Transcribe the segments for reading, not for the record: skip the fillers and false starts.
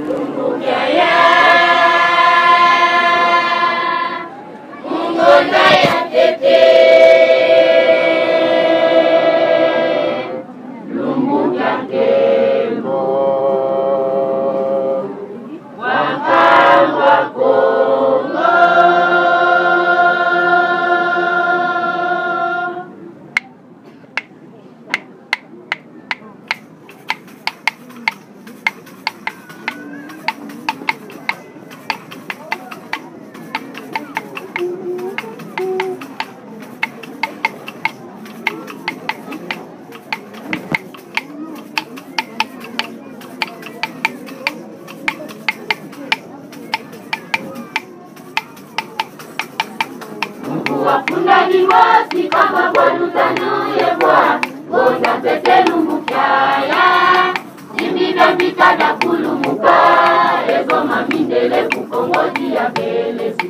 Wafunda ni mosi kama bwanu tanuye bwa Goza pete lumbukyaya Simbiga bitada kulumuka Ego mamindele kukongoji ya belezi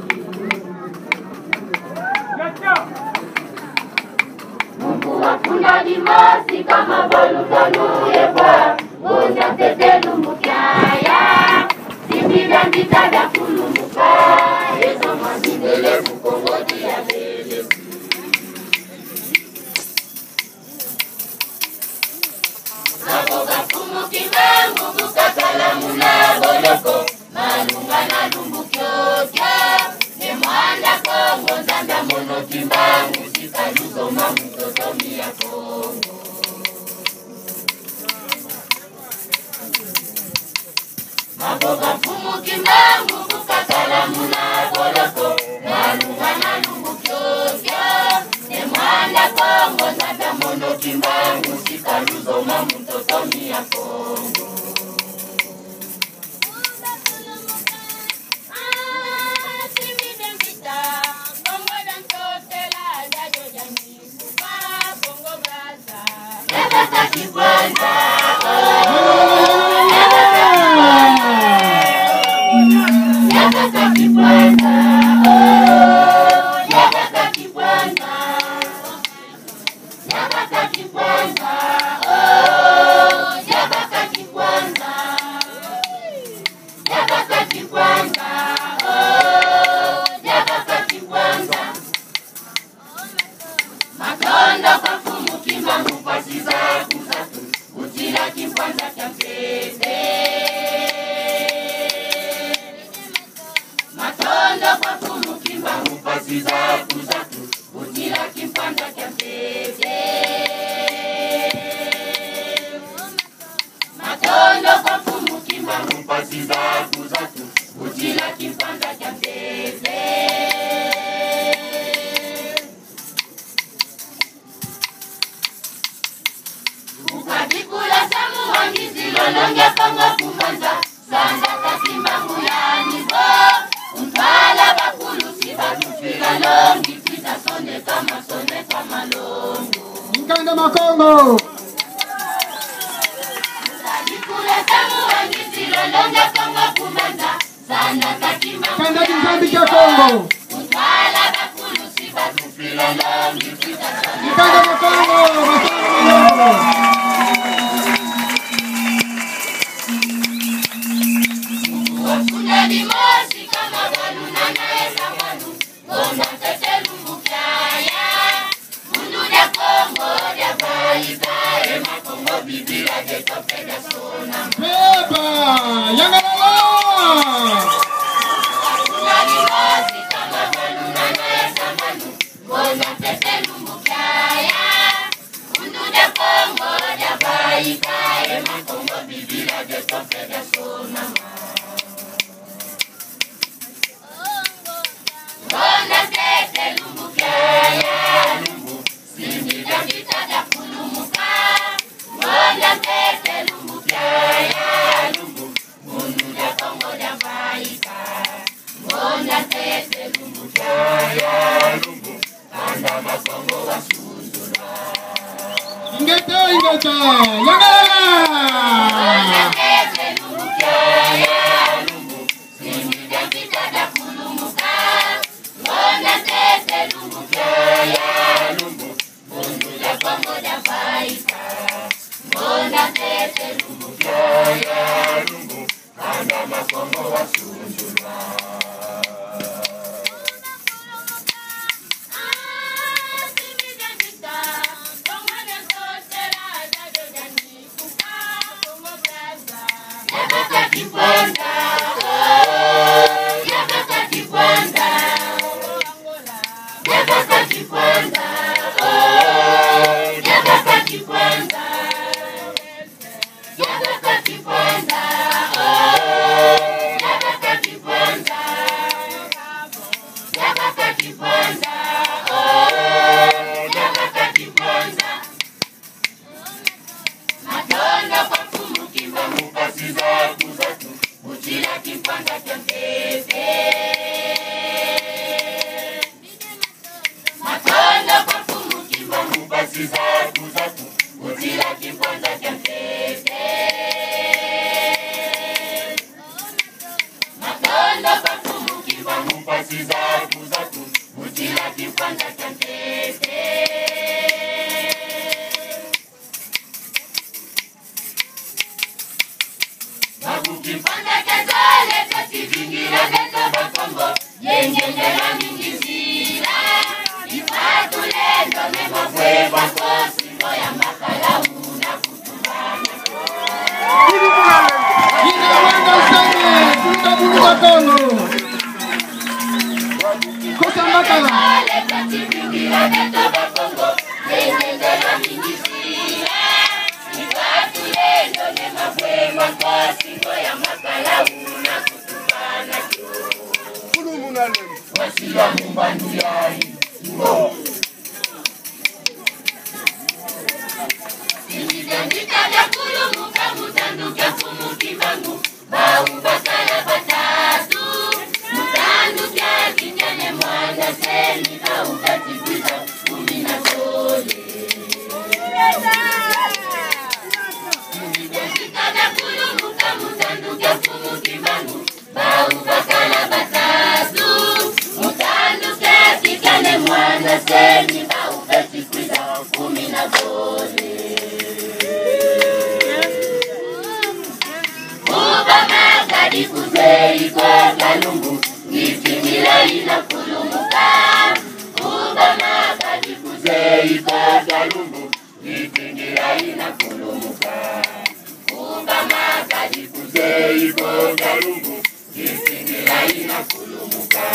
Mungu wafunda ni mosi kama bwanu tanuye bwa Goza pete lumbukyaya Simbiga bitada kulumuka Ego mamindele kukongoji ya belezi Naboga fumu kimangu bukatala muna boloko Malunga na lumbu kyokya Ne mwanda kongo nzanda mono kimbangu Sikaluzo mamu totomi ya kongo Naboga fumu kimangu bukatala muna boloko Malunga na lumbu kyokya Ne mwanda kongo nzanda mono kimbangu Sikaluzo mamu totomi ya kongo Yabaka kibwanza Yabaka kibwanza Yabaka kibwanza Yabaka kibwanza Yabaka kibwanza Yabaka kibwanza Yabaka kibwanza Matondo kwa fumu kimbangu pasi zaku zatu Utira kibwanza kya mpete Matondo kwa fumu kimbangu pasi zaku zatu Utira kibwanza kya mpete Matondo kwa fumu kimbangu pasi zaku zatu Utira kibwanza kya mpete Ukadikula samu wangizi lolonge kongo kumanza Sanda kasimbangu ya nibo Untwala bakulu siba tufila longi Pita sonde kama longo Nkanda Makongo Ukadikula samu wangizi lolonge kongo kumanza Sanda kasimbangu Kanda ya Kizambi cha nibo Kongo Untwala bakulu siba tufila longi Pita sonde Nkanda Makongo Makongo Wafunda ni mosi kama bwanu na naesa mwanu Gona tete lumbu kyaya Mundu ya Kongo ya baita Ema Kongo bibira de topeda sona Beba Yangalala Wafunda ni mosi kama bwanu na naesa mwanu Gona tete lumbu kyaya Mundu ya Kongo ya baita Ema Kongo bibira de topeda sona Gona tete lumbu kyaya lumbu Simbiga bitada kulumuka Gona tete lumbu kyaya lumbu Mundu ya Kongo ya baika Gona tete lumbu kyaya lumbu Kanda Makongo wa sundula Ingeta Yangalala Gona tete lumbu kyaya lumbu Simbiga bitada kulumuka Gona tete lumbu kyaya lumbu Mundu ya Kongo ya baika Gona tete lumbu kyaya lumbu makongo wasunjulwa. Yabaka Kipwanda, Yabaka Kipwanda, Yabaka Kipwanda, Yabaka Kipwanda, Yabaka Kipwanda, Yabaka Kipwanda, Yabaka Kipwanda, Yabaka Kipwanda. Madonna kwa kumukimba mukasi zatu zatu, Uchila Kipwanda kempete. Madonna kwa kumukimba mukasi zatu zatu, Uchila Kipwanda kempete. Madonna kwa kumukimba mukasi zatu zatu, Uchila Kipwanda kempete. Kipwanda kazale kasivingira kata bakongo yengendera mingizira ifatu lendo nemafwe bakosi moya makalau na kutubana. Ina wanga usame, kutabulu bakongo. Kosa makala. Kazale kasivingira kata bakongo yengendera mingizira ifatu lendo nemafwe bakosi moya makalau na kutubana. Wasila mumbandu yai Nijandika vya kulumuka mutanduka kumukibangu Bau bakala batatu Mutanduka kinyane mwana seni Bau katibiza kumina kole Nijandika vya kulumuka mutanduka kumukibangu Bau bakala batatu Mutanduka kinyane mwana seni Bau katibiza kumina kole Obama kadi kuzei kwa kalungu Nitimila ina kulumuka Obama kadi kuzei kwa kalungu Nitimila ina kulumuka Obama kadi kuzei kwa kalungu Nitimila ina kulumuka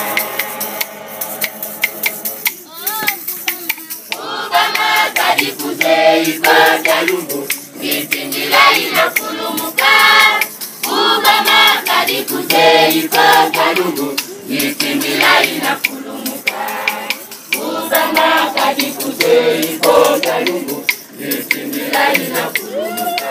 Obama kadi kuzei kwa kalungu Nitimila ina kulumuka Obama kadi kuzei kwa kalungu Nitimila ina kulumuka Obama kadi kuzei kwa kalungu Nitimila ina kulumuka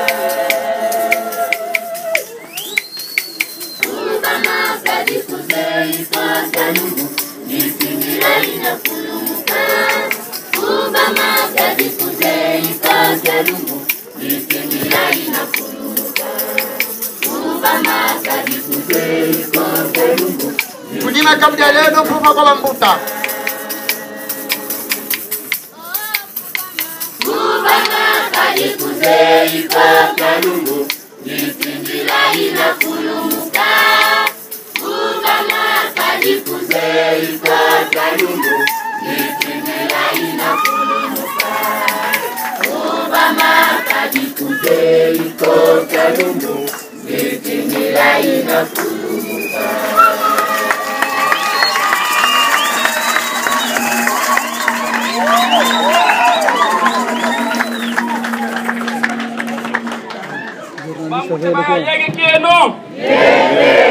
Obama kadi kuzei kwa kalungu Nitimila ina kulumuka Obama kadi kuzei kwa kalungu Nitimila ina kulumuka Obama kadi kuzei kwa kalungu Kudima kabda leo kufa kwa mbuta. Obama kadi kuzei kwa kalungu Nitimila ina kulumuka Obama kadi kuzei kwa kalungu Nitimila ina kulumuka Obama kadi kuzei kwa kalungu Nitimila ina kulumuka Vamos, yege kieno.